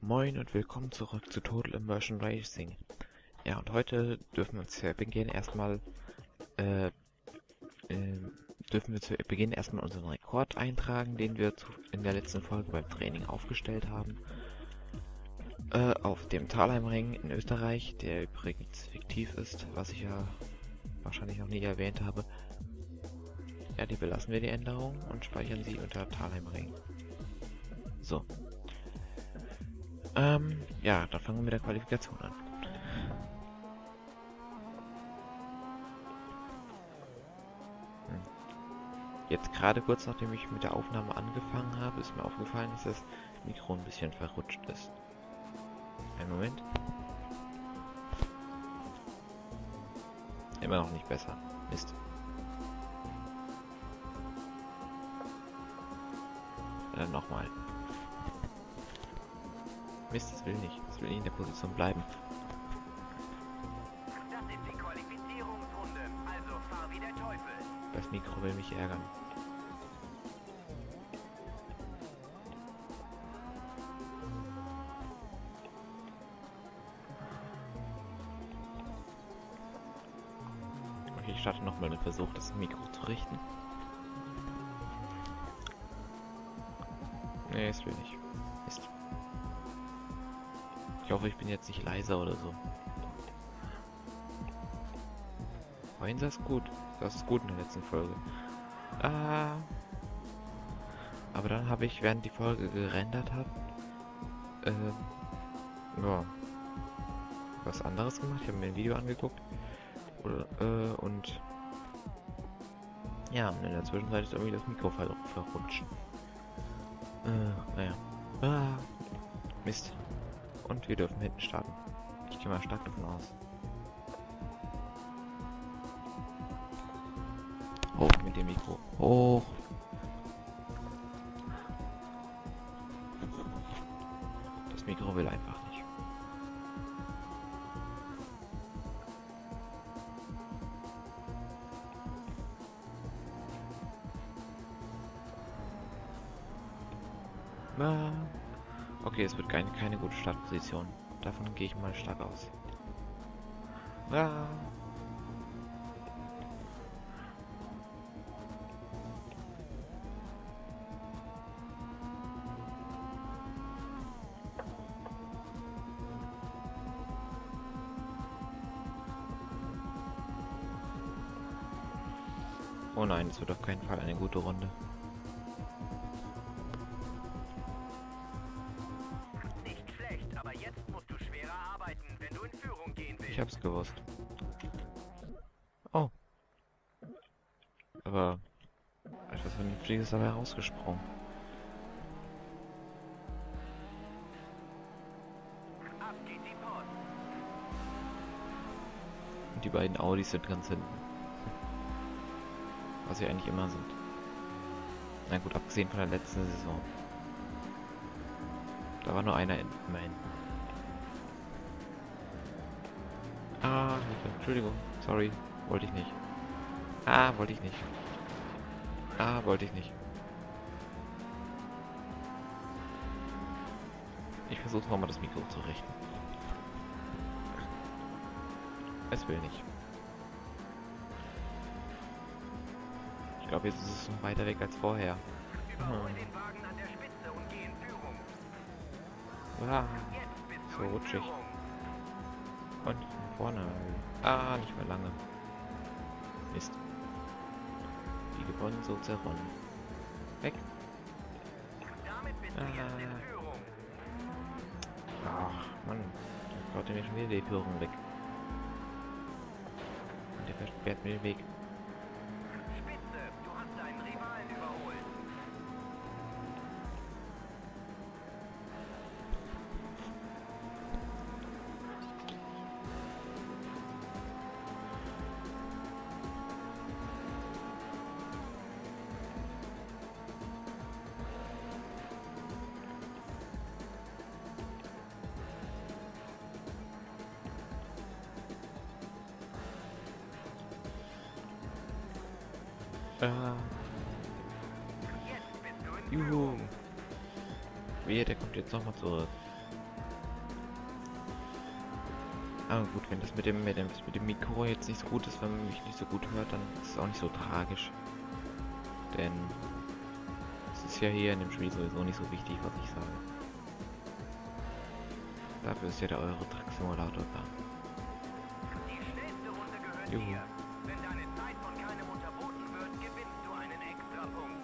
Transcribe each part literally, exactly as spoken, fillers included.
Moin und willkommen zurück zu Total Immersion Racing. Ja, und heute dürfen wir zu Beginn erstmal äh, äh, dürfen wir zu Beginn erstmal unseren Rekord eintragen, den wir zu, in der letzten Folge beim Training aufgestellt haben. Äh, auf dem Thalheimring in Österreich, der übrigens fiktiv ist, was ich ja wahrscheinlich noch nie erwähnt habe. Ja, die belassen wir die Änderung und speichern sie unter Thalheimring. So. Ähm, ja, dann fangen wir mit der Qualifikation an. Hm. Jetzt gerade kurz nachdem ich mit der Aufnahme angefangen habe, ist mir aufgefallen, dass das Mikro ein bisschen verrutscht ist. Einen Moment. Immer noch nicht besser. Mist. Dann nochmal. Mist, das will nicht. Das will nicht in der Position bleiben. Das ist die Qualifizierungsrunde, also fahr wie der Teufel. Das Mikro will mich ärgern. Okay, ich starte nochmal den Versuch, das Mikro zu richten. Nee, es will nicht. Mist. Ich hoffe, ich bin jetzt nicht leiser oder so. Vorhin sah es gut. Das ist gut in der letzten Folge. Ah. Aber dann habe ich, während die Folge gerendert hat, äh, ja, was anderes gemacht. Ich habe mir ein Video angeguckt. Oder, äh, und ja, und in der Zwischenzeit ist irgendwie das Mikro ver verrutscht. Äh, naja. Ah. Mist. Und wir dürfen hinten starten. Ich gehe mal stark davon aus. Hoch mit dem Mikro. Hoch. Das Mikro will einfach nicht. Ah. Okay, es wird keine, keine gute Startposition. Davon gehe ich mal stark aus. Ah. Oh nein, es wird auf keinen Fall eine gute Runde. Nicht schlecht, aber jetzt musst du schwerer arbeiten, wenn du in Führung gehen willst. Ich hab's gewusst. Oh. Aber etwas Vernünftiges dabei rausgesprungen. Ab geht die Post. Und die beiden Audis sind ganz hinten. Was sie eigentlich immer sind. Na gut, abgesehen von der letzten Saison. Da war nur einer in, immer hinten. Ah, Hilfe. Entschuldigung. Sorry. Wollte ich nicht. Ah, wollte ich nicht. Ah, wollte ich nicht. Ich versuche nochmal das Mikro zu richten. Es will nicht. Ich glaube, jetzt ist es noch weiter weg als vorher. Überhol Hm. den Wagen an der Spitze und geh in Führung. Ah, Jetzt bist so du in rutschig. Führung. Und von vorne. Ah, nicht mehr lange. Mist. Wie gewonnen, so zerronnen. Weg. Damit bist du Ah. jetzt in Führung. Ach, Mann. Da klaut er mir schon wieder die Führung weg. Und der versperrt mir den Weg. Spitze, du hast deinen Rivalen überholt. Ah, Jetzt bist du in juhu. Führung. Wehe, der kommt jetzt nochmal zurück. Aber gut, wenn das mit dem, mit dem, mit dem Mikro jetzt nicht so gut ist, wenn man mich nicht so gut hört, dann ist es auch nicht so tragisch. Denn es ist ja hier in dem Spiel sowieso nicht so wichtig, was ich sage. Dafür ist ja der Euro-Truck-Simulator da. Die schnellste Runde gehört Juhu. dir. Wenn deine Zeit von keinem unterboten wird, gewinnst du einen Extrapunkt.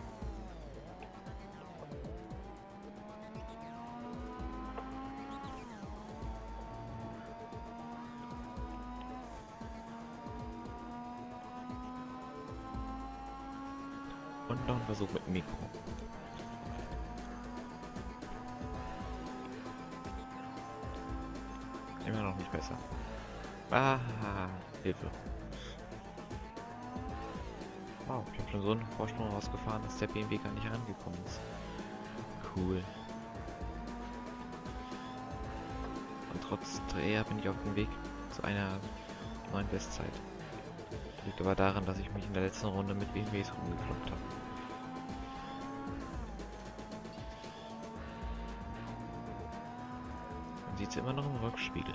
Und noch ein Versuch mit dem Mikro. Immer noch nicht besser. Ah, Hilfe. Wow, ich habe schon so einen Vorsprung rausgefahren, dass der B M W gar nicht herangekommen ist. Cool. Und trotz Dreher bin ich auf dem Weg zu einer neuen Bestzeit. Liegt aber daran, dass ich mich in der letzten Runde mit B M Ws rumgekloppt habe. Man sieht sie immer noch im Rückspiegel.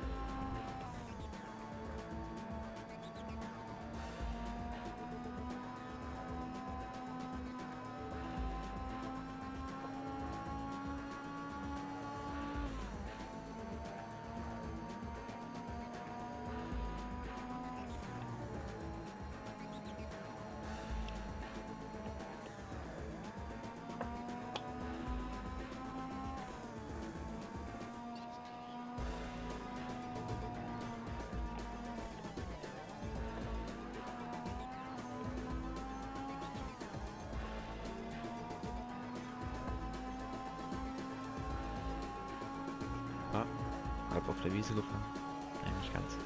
Ah, halb auf der Wiese gefahren. Nein, nicht ganz.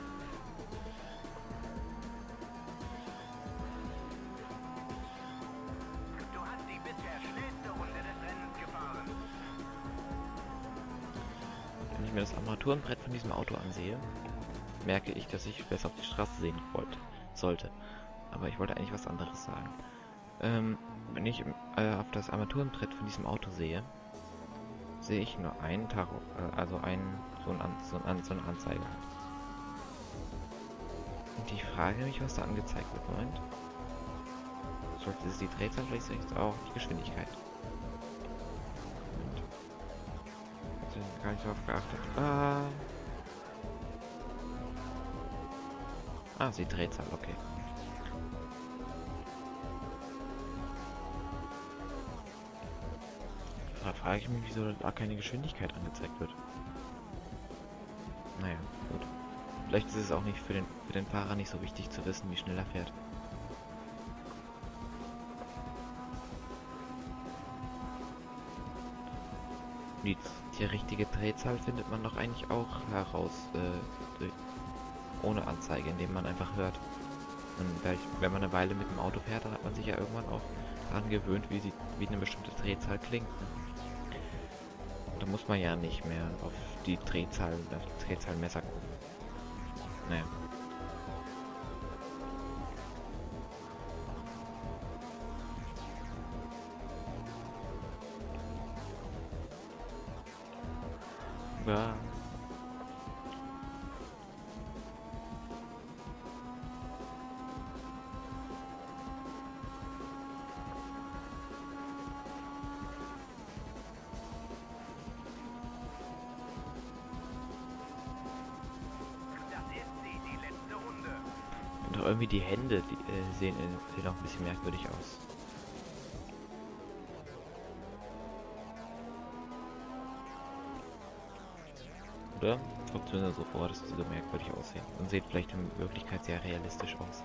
Du hast die bisher schnellste Runde des Rennens gefahren. Wenn ich mir das Armaturenbrett von diesem Auto ansehe, merke ich, dass ich besser auf die Straße sehen wollte, sollte. Aber ich wollte eigentlich was anderes sagen. Ähm, wenn ich äh, auf das Armaturenbrett von diesem Auto sehe, sehe ich nur einen Tacho, äh, also einen, so, ein An so, ein, so eine Anzeige. Und ich frage mich, was da angezeigt wird. Moment. Sollte es die Drehzahl, vielleicht ist es auch die Geschwindigkeit. Moment. Ich habe gar nicht darauf geachtet. Ah. Ah, die Drehzahl, okay. Da frage ich mich, wieso da keine Geschwindigkeit angezeigt wird. Naja, gut. Vielleicht ist es auch nicht für den, für den Fahrer nicht so wichtig zu wissen, wie schnell er fährt. Die, die richtige Drehzahl findet man doch eigentlich auch heraus, äh, durch, ohne Anzeige, indem man einfach hört. Und weil ich, wenn man eine Weile mit dem Auto fährt, dann hat man sich ja irgendwann auch daran gewöhnt, wie, sie, wie eine bestimmte Drehzahl klingt. Ne? Da muss man ja nicht mehr auf die Drehzahl, auf die Drehzahlmesser gucken. Naja. Ja. Das ist sie, die letzte Runde. Und auch irgendwie die Hände, die äh, sehen, äh, sehen auch ein bisschen merkwürdig aus. Oder? Kommt mir so vor, dass sie so merkwürdig aussehen. Und sieht vielleicht in Wirklichkeit sehr realistisch aus.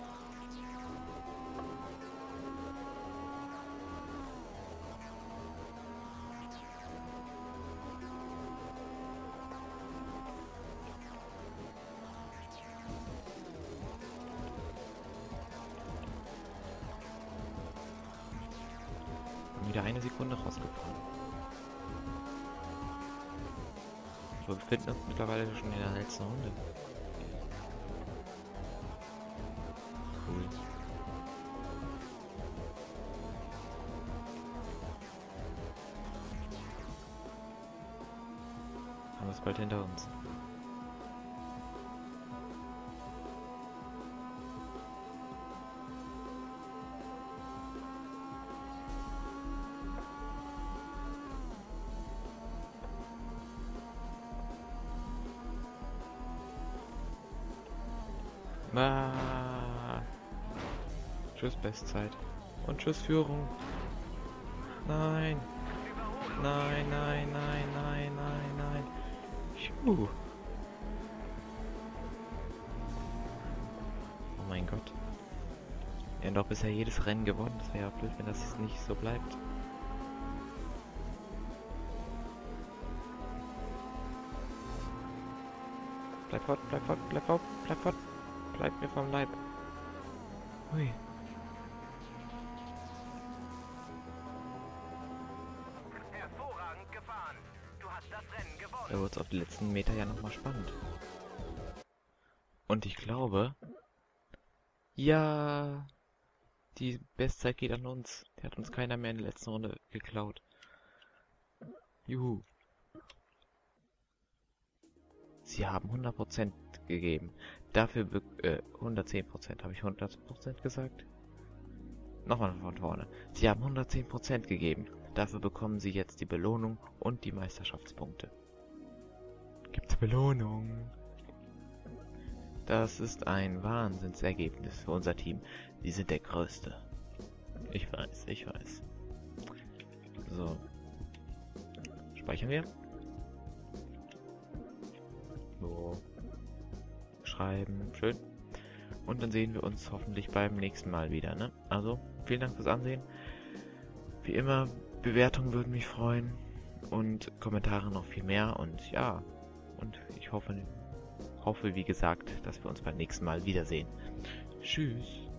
Wieder eine Sekunde rausgefahren. Wir befinden uns mittlerweile schon in der letzten Runde. Cool. Haben wir es bald hinter uns. Ah. Tschüss Bestzeit. Und tschüss Führung. Nein. Nein, nein, nein, nein, nein, nein. Puh. Oh mein Gott. Wir haben doch bisher jedes Rennen gewonnen. Das wäre ja blöd, wenn das nicht so bleibt. Bleib fort, bleib fort, bleib fort, bleib fort. Bleib mir vom Leib. Hui. Hervorragend gefahren. Du hast das Rennen gewonnen. Da wird es auf die letzten Meter ja nochmal spannend. Und ich glaube... Ja... Die Bestzeit geht an uns. Der hat uns keiner mehr in der letzten Runde geklaut. Juhu. Sie haben hundert Prozent gegeben. Dafür, äh, hundertzehn Prozent. Habe ich hundert Prozent gesagt? Nochmal von vorne. Sie haben hundertzehn Prozent gegeben. Dafür bekommen Sie jetzt die Belohnung und die Meisterschaftspunkte. Gibt's Belohnung? Das ist ein Wahnsinnsergebnis für unser Team. Sie sind der Größte. Ich weiß, ich weiß. So. Speichern wir. So. Schreiben. Schön. Und dann sehen wir uns hoffentlich beim nächsten Mal wieder, ne? Also, vielen Dank fürs Ansehen. Wie immer, Bewertungen würden mich freuen. Und Kommentare noch viel mehr. Und ja. Und ich hoffe, hoffe, wie gesagt, dass wir uns beim nächsten Mal wiedersehen. Tschüss.